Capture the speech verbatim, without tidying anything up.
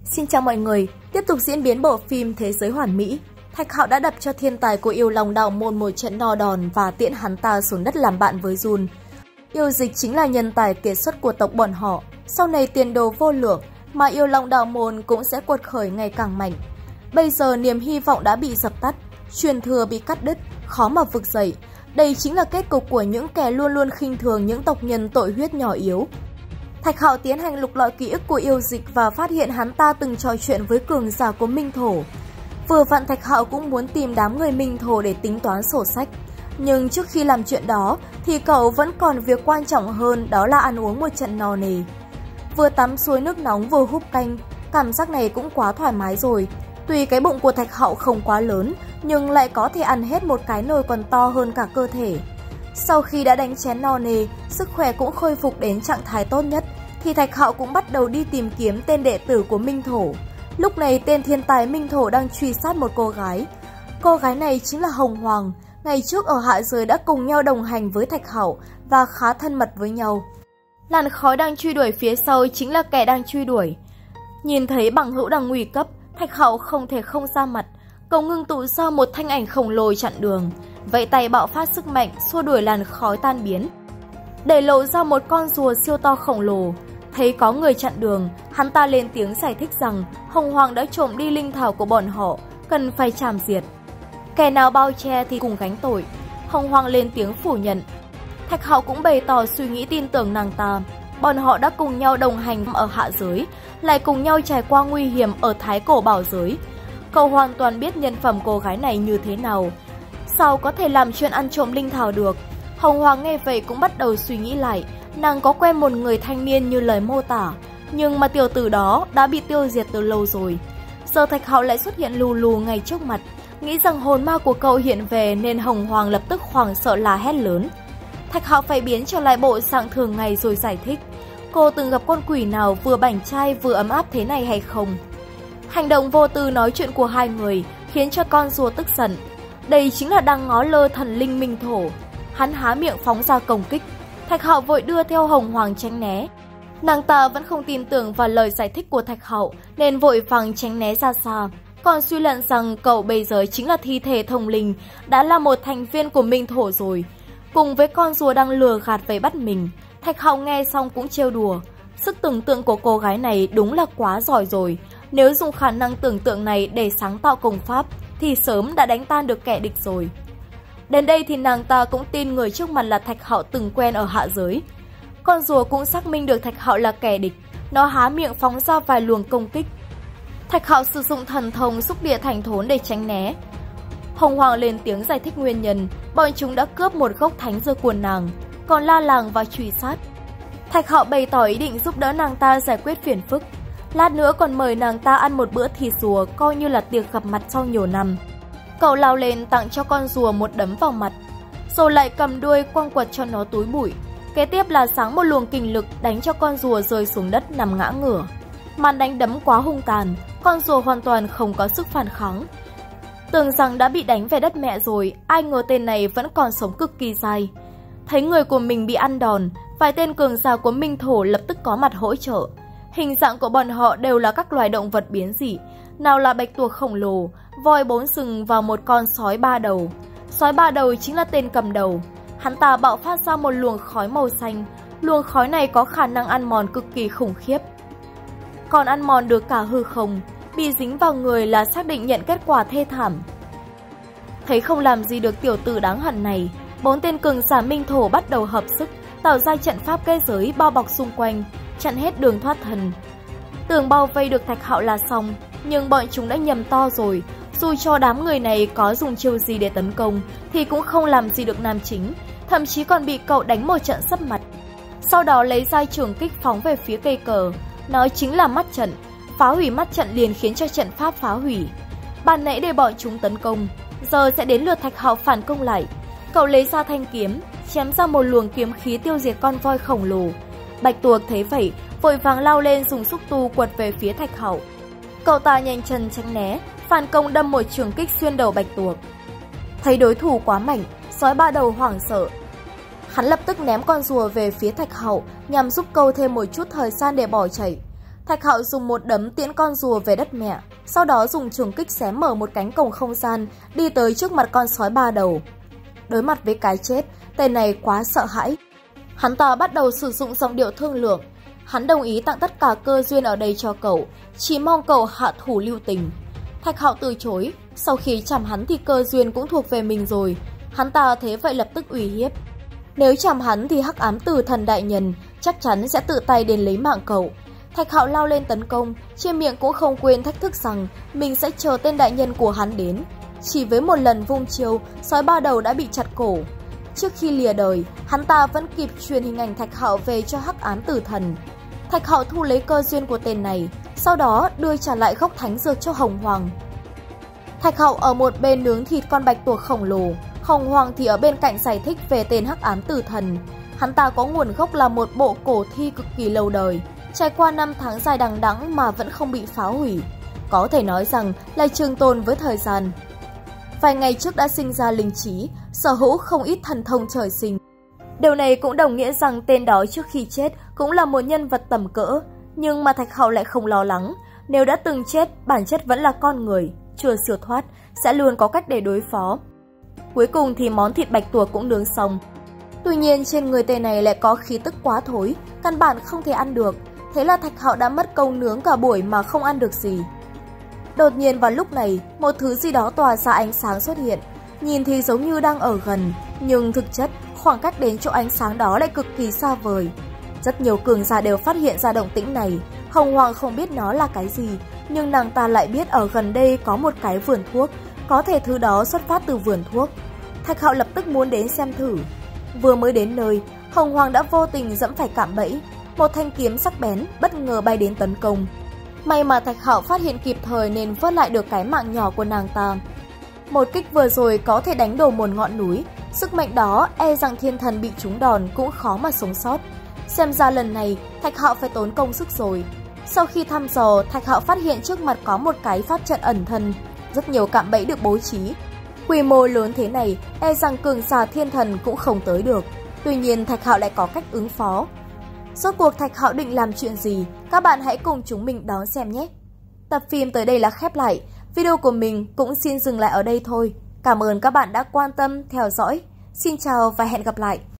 Xin chào mọi người, tiếp tục diễn biến bộ phim Thế giới hoàn mỹ. Thạch Hạo đã đập cho thiên tài của Yêu Long Đạo Môn một trận no đòn và tiễn hắn ta xuống đất làm bạn với Jun. Yêu Dịch chính là nhân tài kiệt xuất của tộc bọn họ, sau này tiền đồ vô lượng mà Yêu Long Đạo Môn cũng sẽ cuột khởi ngày càng mạnh. Bây giờ niềm hy vọng đã bị dập tắt, truyền thừa bị cắt đứt, khó mà vực dậy. Đây chính là kết cục của những kẻ luôn luôn khinh thường những tộc nhân tội huyết nhỏ yếu. Thạch Hạo tiến hành lục lọi ký ức của Yêu Dịch và phát hiện hắn ta từng trò chuyện với cường giả của Minh Thổ. Vừa vặn Thạch Hạo cũng muốn tìm đám người Minh Thổ để tính toán sổ sách. Nhưng trước khi làm chuyện đó thì cậu vẫn còn việc quan trọng hơn, đó là ăn uống một trận no nề. Vừa tắm suối nước nóng vừa húp canh, cảm giác này cũng quá thoải mái rồi. Tuy cái bụng của Thạch Hạo không quá lớn, nhưng lại có thể ăn hết một cái nồi còn to hơn cả cơ thể. Sau khi đã đánh chén no nề, sức khỏe cũng khôi phục đến trạng thái tốt nhất, thì Thạch Hạo cũng bắt đầu đi tìm kiếm tên đệ tử của Minh Thổ. Lúc này tên thiên tài Minh Thổ đang truy sát một cô gái. Cô gái này chính là Hồng Hoàng, ngày trước ở hạ giới đã cùng nhau đồng hành với Thạch Hạo và khá thân mật với nhau. Làn khói đang truy đuổi phía sau chính là kẻ đang truy đuổi. Nhìn thấy bằng hữu đang nguy cấp, Thạch Hạo không thể không ra mặt, cậu ngưng tụ ra một thanh ảnh khổng lồ chặn đường, vẫy tay bạo phát sức mạnh xua đuổi làn khói tan biến, để lộ ra một con rùa siêu to khổng lồ. Thấy có người chặn đường, hắn ta lên tiếng giải thích rằng Hồng Hoàng đã trộm đi linh thảo của bọn họ, cần phải chảm diệt. Kẻ nào bao che thì cùng gánh tội. Hồng Hoàng lên tiếng phủ nhận. Thạch Hạo cũng bày tỏ suy nghĩ tin tưởng nàng ta. Bọn họ đã cùng nhau đồng hành ở hạ giới, lại cùng nhau trải qua nguy hiểm ở Thái Cổ Bảo giới. Cậu hoàn toàn biết nhân phẩm cô gái này như thế nào, sao có thể làm chuyện ăn trộm linh thảo được. Hồng Hoàng nghe vậy cũng bắt đầu suy nghĩ lại. Nàng có quen một người thanh niên như lời mô tả, nhưng mà tiểu tử đó đã bị tiêu diệt từ lâu rồi. Giờ Thạch Hạo lại xuất hiện lù lù ngay trước mặt, nghĩ rằng hồn ma của cậu hiện về nên Hồng Hoàng lập tức hoảng sợ la hét lớn. Thạch Hạo phải biến trở lại bộ dạng thường ngày rồi giải thích. Cô từng gặp con quỷ nào vừa bảnh trai vừa ấm áp thế này hay không? Hành động vô tư nói chuyện của hai người khiến cho con rùa tức giận. Đây chính là đang ngó lơ thần linh Minh Thổ. Hắn há miệng phóng ra công kích. Thạch Hạo vội đưa theo Hồng Hoàng tránh né. Nàng ta vẫn không tin tưởng vào lời giải thích của Thạch Hạo nên vội vàng tránh né ra xa. Còn suy luận rằng cậu bây giờ chính là thi thể thông linh, đã là một thành viên của Minh Thổ rồi. Cùng với con rùa đang lừa gạt vây bắt mình, Thạch Hạo nghe xong cũng trêu đùa. Sức tưởng tượng của cô gái này đúng là quá giỏi rồi. Nếu dùng khả năng tưởng tượng này để sáng tạo công pháp thì sớm đã đánh tan được kẻ địch rồi. Đến đây thì nàng ta cũng tin người trước mặt là Thạch Hạo từng quen ở hạ giới. Con rùa cũng xác minh được Thạch Hạo là kẻ địch, nó há miệng phóng ra vài luồng công kích. Thạch Hạo sử dụng thần thông xúc địa thành thốn để tránh né. Hồng Hoàng lên tiếng giải thích nguyên nhân, bọn chúng đã cướp một gốc thánh dược của nàng, còn la làng và truy sát. Thạch Hạo bày tỏ ý định giúp đỡ nàng ta giải quyết phiền phức, lát nữa còn mời nàng ta ăn một bữa thịt rùa coi như là tiệc gặp mặt sau nhiều năm. Cậu lao lên tặng cho con rùa một đấm vào mặt, rồi lại cầm đuôi quăng quật cho nó túi bụi. Kế tiếp là sáng một luồng kình lực đánh cho con rùa rơi xuống đất nằm ngã ngửa. Màn đánh đấm quá hung tàn, con rùa hoàn toàn không có sức phản kháng. Tưởng rằng đã bị đánh về đất mẹ rồi, ai ngờ tên này vẫn còn sống cực kỳ dài. Thấy người của mình bị ăn đòn, vài tên cường giả của Minh Thổ lập tức có mặt hỗ trợ. Hình dạng của bọn họ đều là các loài động vật biến dị, nào là bạch tuộc khổng lồ, voi bốn sừng và một con sói ba đầu. Sói ba đầu chính là tên cầm đầu. Hắn ta bạo phát ra một luồng khói màu xanh. Luồng khói này có khả năng ăn mòn cực kỳ khủng khiếp, còn ăn mòn được cả hư không. Bị dính vào người là xác định nhận kết quả thê thảm. Thấy không làm gì được tiểu tử đáng hận này, bốn tên cường giả Minh Thổ bắt đầu hợp sức tạo ra trận pháp kết giới bao bọc xung quanh, chặn hết đường thoát thân. Tưởng bao vây được Thạch Hạo là xong, nhưng bọn chúng đã nhầm to rồi. Dù cho đám người này có dùng chiêu gì để tấn công thì cũng không làm gì được nam chính, thậm chí còn bị cậu đánh một trận sấp mặt. Sau đó lấy ra trường kích phóng về phía cây cờ, nó chính là mắt trận. Phá hủy mắt trận liền khiến cho trận pháp phá hủy. Ban nãy để bọn chúng tấn công, giờ sẽ đến lượt Thạch Hạo phản công lại. Cậu lấy ra thanh kiếm, chém ra một luồng kiếm khí tiêu diệt con voi khổng lồ. Bạch tuộc thấy vậy, vội vàng lao lên dùng xúc tu quật về phía Thạch Hạo. Cậu ta nhanh chân tránh né, phản công đâm một trường kích xuyên đầu bạch tuộc. Thấy đối thủ quá mạnh, sói ba đầu hoảng sợ. Hắn lập tức ném con rùa về phía Thạch Hạo nhằm giúp câu thêm một chút thời gian để bỏ chạy. Thạch Hạo dùng một đấm tiễn con rùa về đất mẹ, sau đó dùng trường kích xé mở một cánh cổng không gian, đi tới trước mặt con sói ba đầu. Đối mặt với cái chết, tên này quá sợ hãi. Hắn ta bắt đầu sử dụng giọng điệu thương lượng. Hắn đồng ý tặng tất cả cơ duyên ở đây cho cậu, chỉ mong cậu hạ thủ lưu tình. Thạch Hạo từ chối, sau khi chạm hắn thì cơ duyên cũng thuộc về mình rồi. Hắn ta thế vậy lập tức uy hiếp. Nếu chạm hắn thì Hắc Ám Tử Thần đại nhân chắc chắn sẽ tự tay đến lấy mạng cậu. Thạch Hạo lao lên tấn công, trên miệng cũng không quên thách thức rằng mình sẽ chờ tên đại nhân của hắn đến. Chỉ với một lần vung chiêu, sói ba đầu đã bị chặt cổ. Trước khi lìa đời, hắn ta vẫn kịp truyền hình ảnh Thạch Hạo về cho Hắc Ám Tử Thần. Thạch Hạo thu lấy cơ duyên của tên này, sau đó đưa trả lại gốc thánh dược cho Hồng Hoàng. Thạch Hạo ở một bên nướng thịt con bạch tuộc khổng lồ, Hồng Hoàng thì ở bên cạnh giải thích về tên Hắc Ám Tử Thần. Hắn ta có nguồn gốc là một bộ cổ thi cực kỳ lâu đời, trải qua năm tháng dài đằng đẵng mà vẫn không bị phá hủy. Có thể nói rằng là trường tồn với thời gian. Vài ngày trước đã sinh ra linh trí, sở hữu không ít thần thông trời sinh. Điều này cũng đồng nghĩa rằng tên đó trước khi chết cũng là một nhân vật tầm cỡ. Nhưng mà Thạch Hạo lại không lo lắng. Nếu đã từng chết, bản chất vẫn là con người, chưa siêu thoát, sẽ luôn có cách để đối phó. Cuối cùng thì món thịt bạch tuộc cũng nướng xong. Tuy nhiên trên người tên này lại có khí tức quá thối, căn bản không thể ăn được. Thế là Thạch Hạo đã mất công nướng cả buổi mà không ăn được gì. Đột nhiên vào lúc này, một thứ gì đó tỏa ra ánh sáng xuất hiện. Nhìn thì giống như đang ở gần, nhưng thực chất khoảng cách đến chỗ ánh sáng đó lại cực kỳ xa vời. Rất nhiều cường giả đều phát hiện ra động tĩnh này. Hồng Hoàng không biết nó là cái gì, nhưng nàng ta lại biết ở gần đây có một cái vườn thuốc, có thể thứ đó xuất phát từ vườn thuốc. Thạch Hạo lập tức muốn đến xem thử. Vừa mới đến nơi, Hồng Hoàng đã vô tình dẫm phải cạm bẫy. Một thanh kiếm sắc bén bất ngờ bay đến tấn công. May mà Thạch Hạo phát hiện kịp thời nên vớt lại được cái mạng nhỏ của nàng ta. Một kích vừa rồi có thể đánh đổ một ngọn núi, sức mạnh đó e rằng thiên thần bị trúng đòn cũng khó mà sống sót. Xem ra lần này Thạch Hạo phải tốn công sức rồi. Sau khi thăm dò, Thạch Hạo phát hiện trước mặt có một cái pháp trận ẩn thân, rất nhiều cạm bẫy được bố trí. Quy mô lớn thế này, e rằng cường giả thiên thần cũng không tới được. Tuy nhiên Thạch Hạo lại có cách ứng phó. Rốt cuộc Thạch Hạo định làm chuyện gì? Các bạn hãy cùng chúng mình đón xem nhé! Tập phim tới đây là khép lại. Video của mình cũng xin dừng lại ở đây thôi. Cảm ơn các bạn đã quan tâm, theo dõi. Xin chào và hẹn gặp lại!